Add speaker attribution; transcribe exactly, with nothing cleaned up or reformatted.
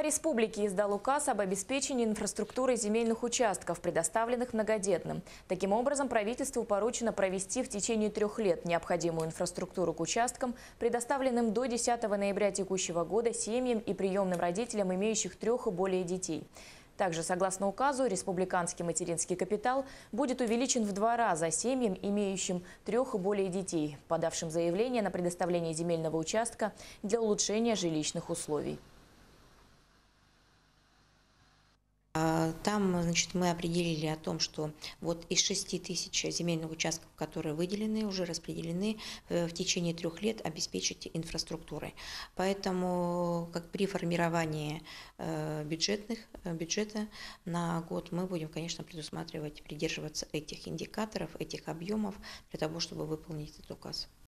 Speaker 1: Глава республики издал указ об обеспечении инфраструктурой земельных участков, предоставленных многодетным. Таким образом, правительству поручено провести в течение трех лет необходимую инфраструктуру к участкам, предоставленным до десятого ноября текущего года семьям и приемным родителям, имеющих трех и более детей. Также, согласно указу, республиканский материнский капитал будет увеличен в два раза семьям, имеющим трех и более детей, подавшим заявление на предоставление земельного участка для улучшения жилищных условий.
Speaker 2: Там, значит, мы определили о том, что вот из шести тысяч земельных участков, которые выделены, уже распределены, в течение трех лет обеспечить инфраструктурой. Поэтому, как при формировании бюджетных, бюджета на год, мы будем, конечно, предусматривать, придерживаться этих индикаторов, этих объемов для того, чтобы выполнить этот указ.